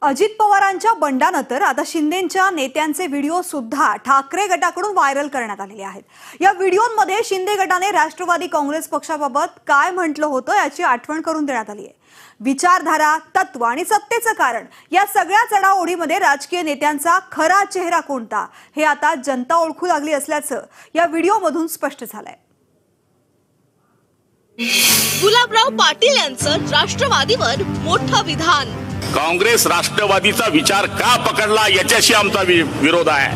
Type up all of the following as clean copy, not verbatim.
अजित पवारांच्या बंडानंतर आता शिंदेंच्या नेत्यांचे व्हिडिओ सुद्धा ठाकरे गटाकडून व्हायरल करण्यात आलेले आहेत। या व्हिडिओमध्ये शिंदे गटाने राष्ट्रवादी काँग्रेस पक्षाबाबत काय म्हटलं होतं याची आठवण करून देण्यात आली आहे। विचारधारा, तत्व आणि सत्तेचं कारण या सगळ्या चढाओढीमध्ये राजकीय नेत्यांचा खरा चेहरा कोणता हे आता जनता ओळखू लागली असल्याचं या व्हिडिओमधून स्पष्ट झालंय। गुलाबराव पाटील यांचं राष्ट्रवादीवर मोठं विधान। काँग्रेस राष्ट्रवादीचा विचार का पकडला याच्याशी आमचा विरोध आहे।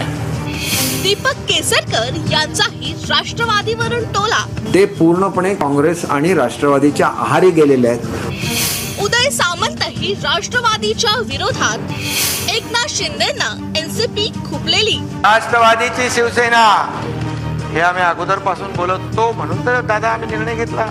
दीपक केसरकर यांचाही राष्ट्रवादीवरून टोला। ते पूर्णपणे काँग्रेस आणि राष्ट्रवादीच्या आहारी गेलेले आहेत। उदय सामंतही राष्ट्रवादीच्या विरोधात। एकनाथ शिंदेंना एनसीपी खुपलेली। राष्ट्रवादीची शिवसेना हे आम्ही अगोदरपासून बोलत होतो, म्हणून तर दादा आम्ही निर्णय घेतला।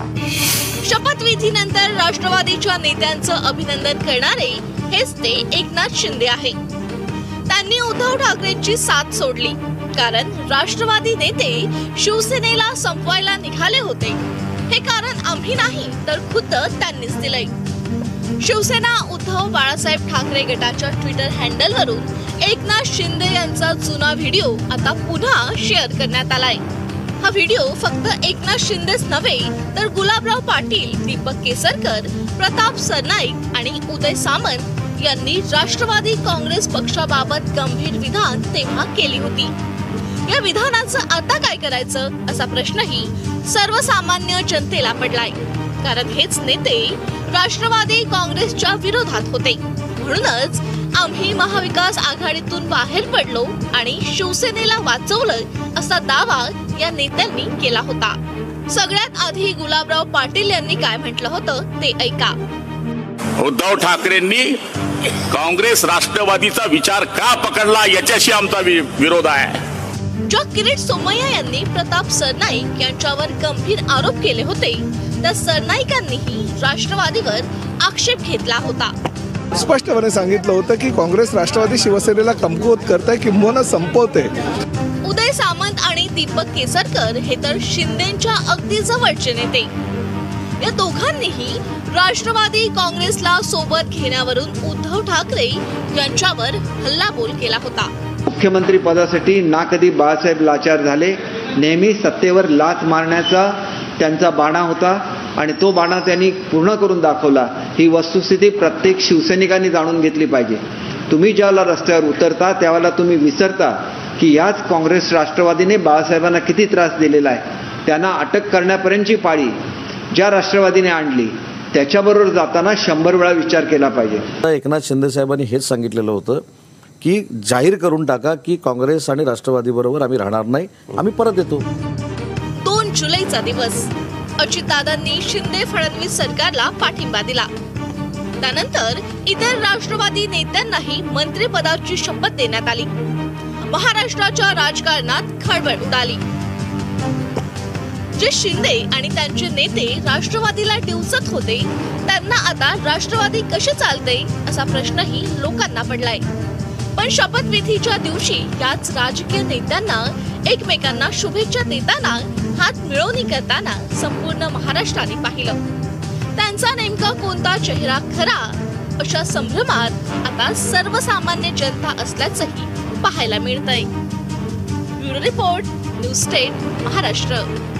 शपथविधीनंतर राष्ट्रवादीच्या नेत्यांचं अभिनंदन करणारे हेच ते एकनाथ शिंदे आहे। त्यांनी उद्धव ठाकरेंची साथ सोडली, कारण राष्ट्रवादी नेते शिवसेनेला संपवायला निघाले होते। हे कारण आम्ही नाही तर खुद्द त्यांनीच दिलंय। शिवसेना उद्धव बाळासाहेब ठाकरे गटाच्या ट्विटर हँडलवरून एकनाथ शिंदे यांचा जुना व्हिडिओ आता पुन्हा शेअर करण्यात आलाय। हा व्हिडिओ फक्त एकनाथ शिंदेच नव्हे तर गुलाबराव पाटील, दीपक केसरकर, प्रताप सरनाईक आणि उदय सामंत यांनी राष्ट्रवादी काँग्रेस पक्षाबाबत गंभीर विधान तेव्हा केली होती। या विधानाचं आता काय करायचं असा प्रश्नही सर्वसामान्य जनतेला पडलाय, कारण हेच नेते राष्ट्रवादी काँग्रेसच्या विरोधात होते। म्हणूनच आम्ही महाविकास आघाडीतून बाहेर पडलो आणि शिवसेनेला वाचवलं असा दावा या नेत्यांनी केला होता। सगळ्यात आधी गुलाबराव पाटील यांनी काय म्हटलं होतं ते ऐका। उद्धव ठाकरेंनी काँग्रेस राष्ट्रवादीचा विचार का पकडला याच्याशी आमचा विरोध आहे। ज्या किरीट सोमय्या यांनी प्रताप सरनाईक यांच्यावर गंभीर आरोप केले होते, त्या सरनाईकांनीही राष्ट्रवादीवर आक्षेप घेतला होता। स्पष्टपणे सांगितलं होतं की काँग्रेस राष्ट्रवादी शिवसेनेला कमकुवत करते, किंबहुना संपवते। उदय सामंत आणि दीपक केसरकर हे तर शिंदेंच्या अगदी जवळचे नेते। या दोघांनीही राष्ट्रवादी काँग्रेसला सोबत घेण्यावरून उद्धव ठाकरे यांच्यावर हल्लाबोल केला होता। मुख्यमंत्री पदासाठी ना कधी बाळासाहेब लाचार झाले, नेहमी सत्तेवर लाच मारण्याचा त्यांचा बाणा होता आणि तो बाणा त्यांनी पूर्ण करून दाखवला। ही वस्तुस्थिती प्रत्येक शिवसैनिकांनी जाणून घेतली पाहिजे। तुम्ही ज्यावेळेला रस्त्यावर उतरता त्यावेळेला तुम्ही विसरता की याच काँग्रेस राष्ट्रवादीने बाळासाहेबांना किती त्रास दिलेला आहे। त्यांना अटक करण्यापर्यंतची पाळी ज्या राष्ट्रवादीने आणली त्याच्याबरोबर जाताना 100 वेळा विचार केला पाहिजे। एकनाथ शिंदे साहेबांनी हेच सांगितलेलं होतं की जाहीर करून टाका की काँग्रेस आणि राष्ट्रवादी बरोबर आम्ही राहणार नाही, आम्ही परत येतो। 2 जुलैचा दिवस अजितदादांनी शिंदे फडणवीस सरकारला पाठिंबा दिला। त्यानंतर इतर राष्ट्रवादी नेत्यांनाही मंत्रिपदाची शपथ देण्यात आली। महाराष्ट्राच्या राजकारणात खळबळ उडाली। जे शिंदे आणि त्यांचे नेते राष्ट्रवादीला डिवचत होते, त्यांना आता राष्ट्रवादी कसे चालते असा प्रश्नही लोकांना पडलाय। पण शपथविधीच्या दिवशी याच राजकीय नेत्यांना एकमेकांना शुभेच्छा देताना, हात मिळवणी करताना संपूर्ण महाराष्ट्राने पाहिलं। त्यांचा नेमका कोणता चेहरा खरा अशा संभ्रमात आता सर्वसामान्य जनता असल्याचंही पाहायला मिळतंय। Bureau report, news state, Maharashtra.